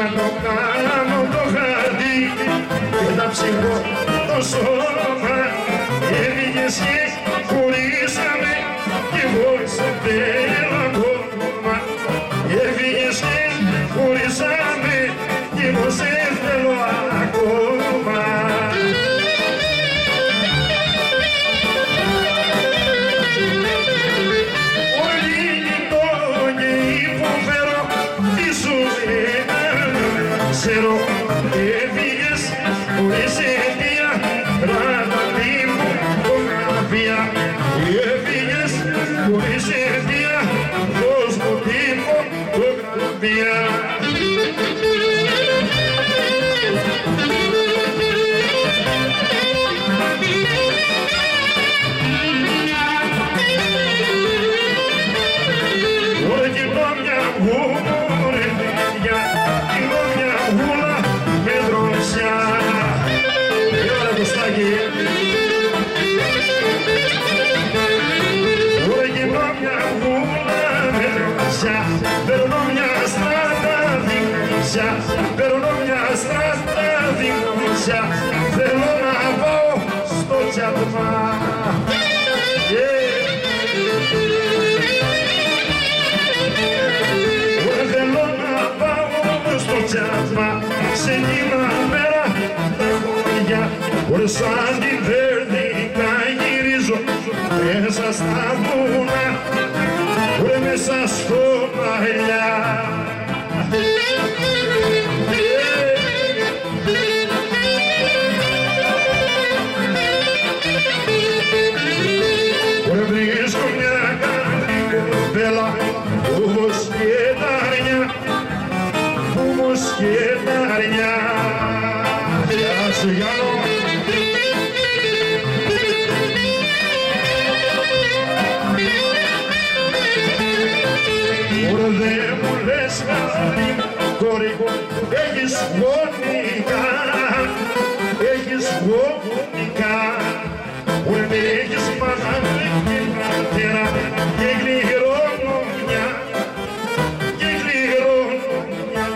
να το κάνω το χαρτί και να ψυχώ το σώμα. Έφυγες και χωρίσαμε κι εγώ σε θέλω ακόμα. Έφυγες και χωρίσαμε κι εγώ σε θέλω ακόμα. Έφυγες χωρίς αιτία, γράμματι μου φωτογραφία. Έφυγες χωρίς αιτία, δώσ' μου τη φωτογραφία. Ωραία και το μια γούρε παιδιά, κοινό μια γούλα με δροσιά. Ωραία Κωστάκη. Ωραία κοινό μια γούλα με δροσιά, παίρνω μια στράτα δημοσιά, παίρνω μια στράτα δημοσιά, θέλω να πάω στο τσάτμα. Στο τσάπα, σε εκείνα μέρα τα χωριά, χωρίς σαν την Βέρδικα γυρίζω μέσα στα βουνά, χωρίς μέσα στο παλιά. Χωρίς βρίσκω μια καλή κοπέλα, όπως και τα αρνιά, όμως και τα αρνιά. Γεια σου Γιάννο. Ωραία δεν μου λες καλή κόρη, έχεις γονικά, έχεις γονικά. Ωραία δεν έχεις μαγάλη και πατέρα και κληρονομιά, και κληρονομιά.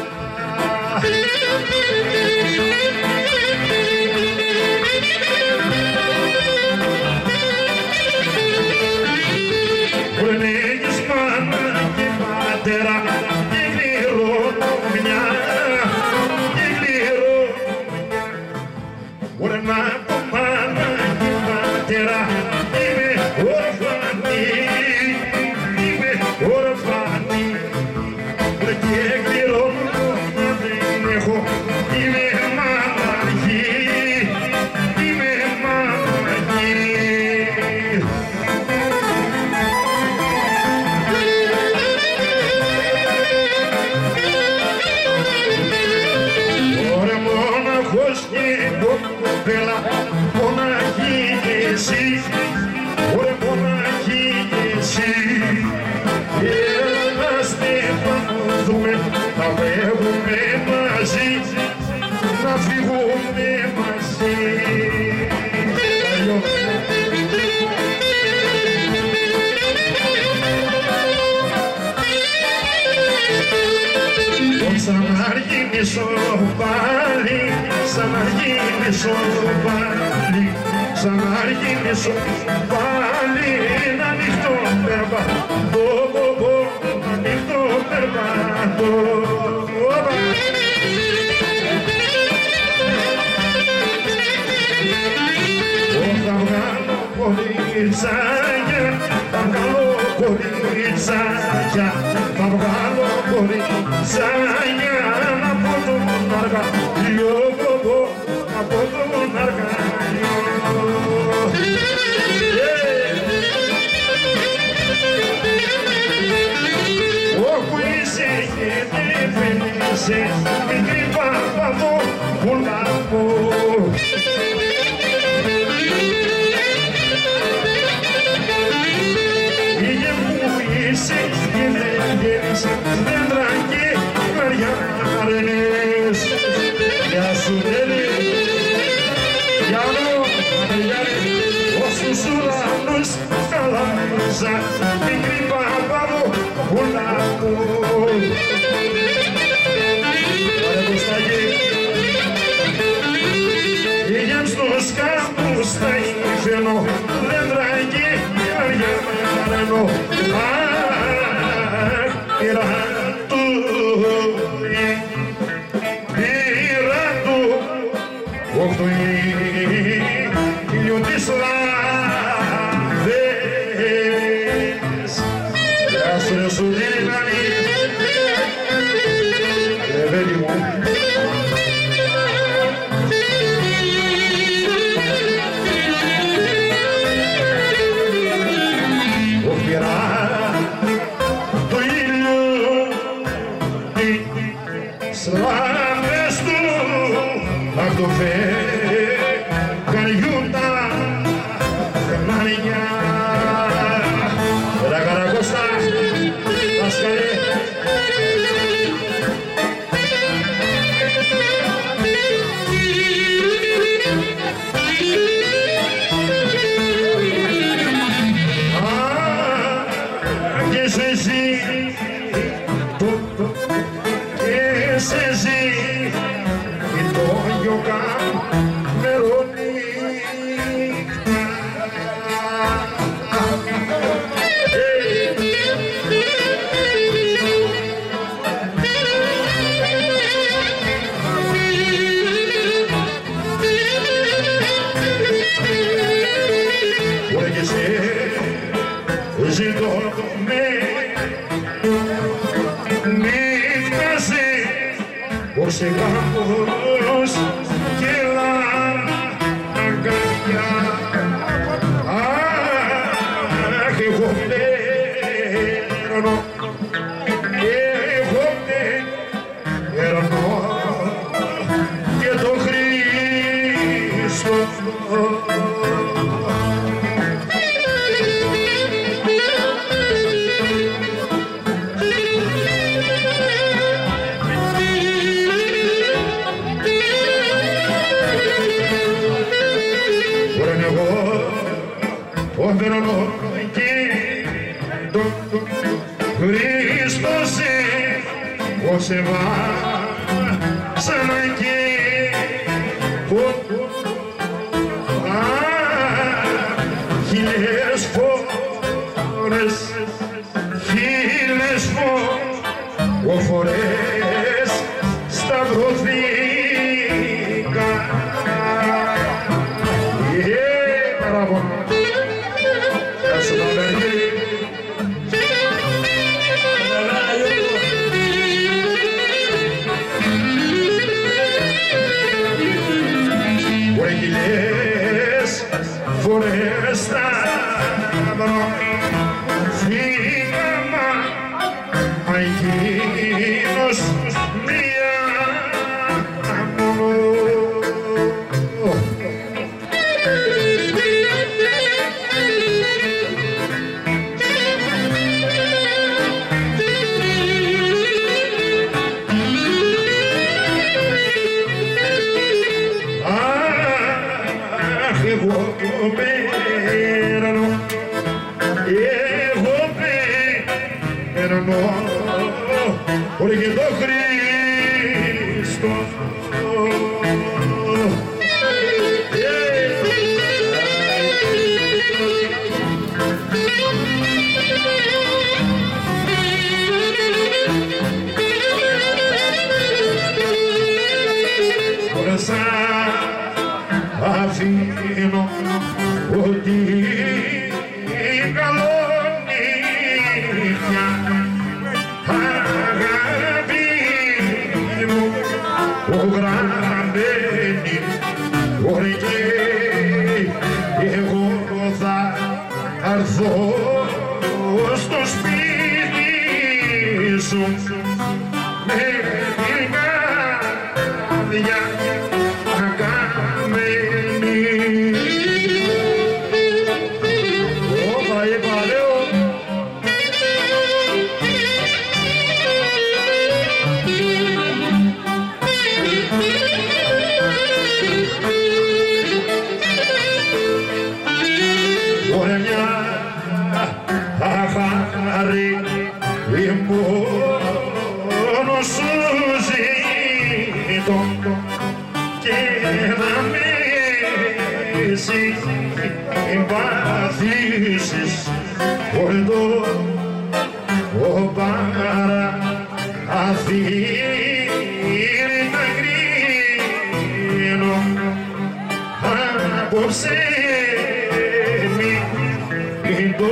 Ωραία έχεις μάνα και πατέρα και κληρονομιά, και κληρονομιά. Ωραία να πω μάνα και πατέρα, είμαι ορφανή, είμαι ορφανή. Ωραία και κληρονομιά δεν έχω, είμαι μαναχή, είμαι μαναχή. Ωραία μόναχος και κοπέλα, μοναχή κι εσύ, ωραία μοναχή κι εσύ. Έλα να στεφανωθούμε, να φεύγουμε μαζί, να φύγουμε μαζί. Σαν αργή μισό πάλι, σαν αργή μισό πάλι, σαν αργή μισό πάλι, να ανοιχτό περπατώ, να ανοιχτό περπατώ. Θα βγάλω κοριτσάκια, θα βγάλω κοριτσάκια, θα βγάλω κοριτσάκια από τον αργαλείο, από τον αργαλείο. Όπου είσαι και δεν είσαι, μικρή παπαδόπουλα μου. Πήγε που είσαι και δεν γέννησε, δέντρα και μαριάρενες. Γεια σου Νέλη, Γιάννο, Γιάννη, όσους ουρανούς καλάμιζα, μικρή παπαδόπουλα μου. μου. Το ήλιο τις λάμπες του απ' το φεγγαριού τα φερμάνια. Έλα Καρακώστα, Πασκαλέ. Ζητώ μην φτάσει ως εγγάμος και αγκαλιά. Αχ, εγώ παίρνω και το Χριστό. Φέρνω και το Χριστός ως εβάσανα και χίλιες φορές σταυρωθήκα. Παράπονο. Φορές σταυρώ φύγαμα, μα εκείνος μία μόνο. Εγώ παίρνω όλη και το Χριστό. Τώρα αφήνω ότι καλονύχια αγάπη μου ο γραμμένη μπορεί και εγώ θα έρθω στο σπίτι σου με την καρδιά αγάπη. Μόνο σου ζητώ και να με συμπαθήσεις όλο το παραθύρι να κρίνω απόψε μην το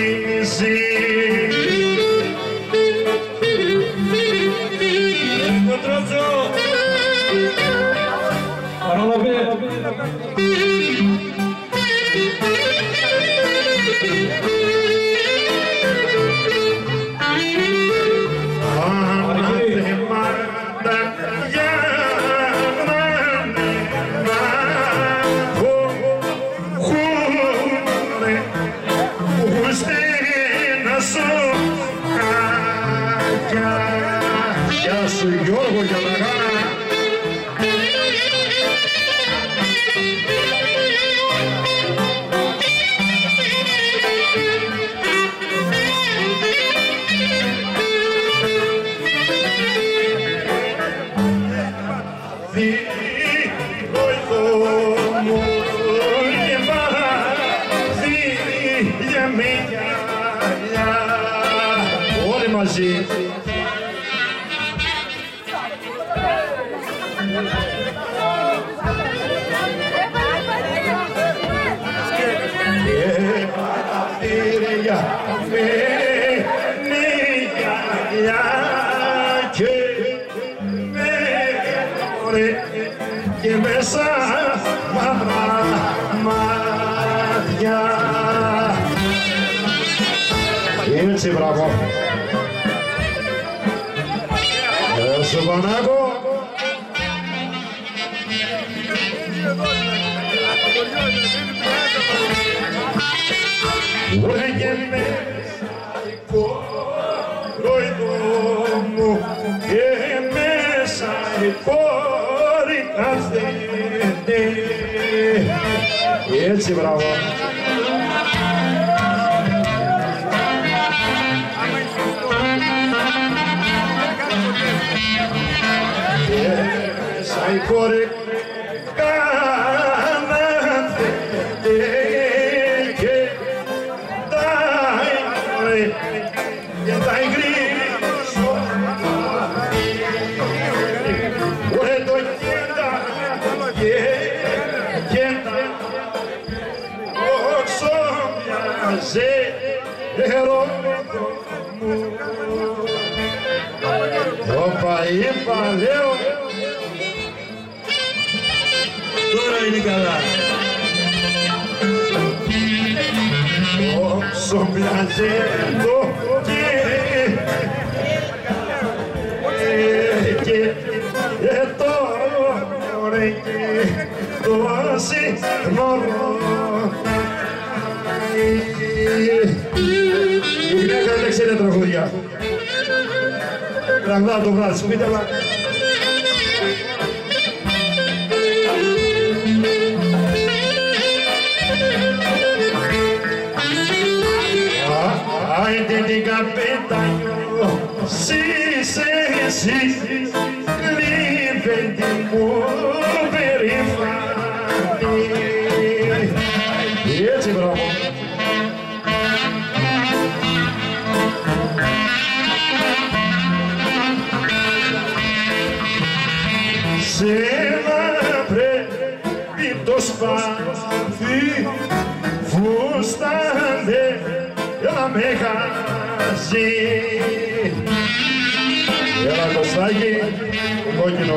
κλείσεις. Κοτρότσο! Παρόλαβε! Γεια σου Γιώργο για τα γάνα. Όλοι μαζί. Και μέσα μαύρα μάτια. Έτσι, μπράβο. Γεια σου Πανάκο. Λέγε μέσα η κοροϊδό μου και μέσα η κόρη κάθεται. Έτσι, μπράβο. Και μέσα η κόρη κάθεται και τα υγρήσω. Ωραία το κέντα και όσο μοιάζει ερώτο μου. Όπα είπα λέω. Τώρα είναι καλά. Όσο μοιάζει το και τώρα το σύγχρονο. Η γυναίκα δεν ξέρει τραγούδια. Τραγουδά το βράδυ σπίτι, αλλά άιντε την καπετάνιο, εσύ, λίβεντη μου περήφανη. Έτσι, μπράβο. Σένα πρέπει το σπαθί φούστανε έλα μεγαζί. Έλα Κωστάκη, κόκκινο.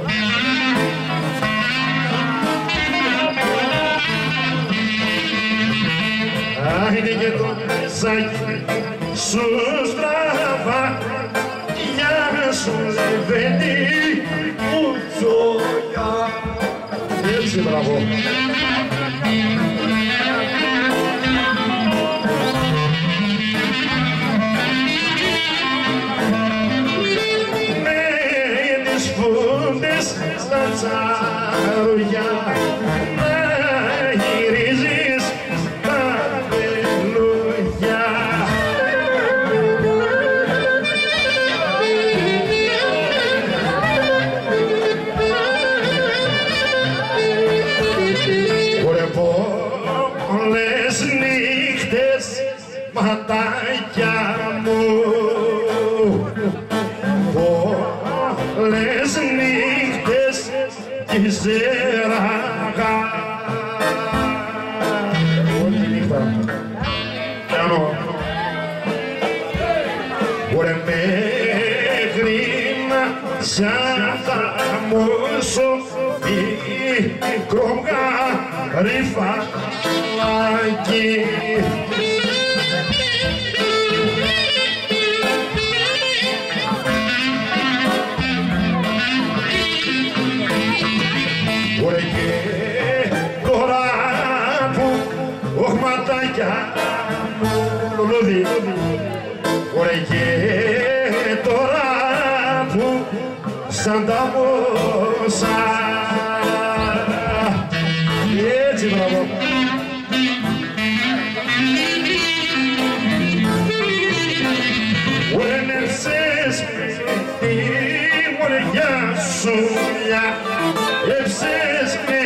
Άιντε και το μεσάκι σου στραβά, για σου λεβέντη μου τσόγια. Έτσι, μπράβο. Στα τσαρούγια να γυρίζεις τα βελούγια. Ωραία πολλές νύχτες ματάκια μου, πολλές νύχτες ζέραγα. Όλη τη νύχτα κάνω. Ωραία μέχρι να σαν θα μου μικρό γαριφαλάκι. Τώρα που οχματάκια λουλούδι, ωραία και τώρα που σαν τα μόσα. Έτσι, μπράβο. Όνεψες με τη μωριά σου μια, έψες με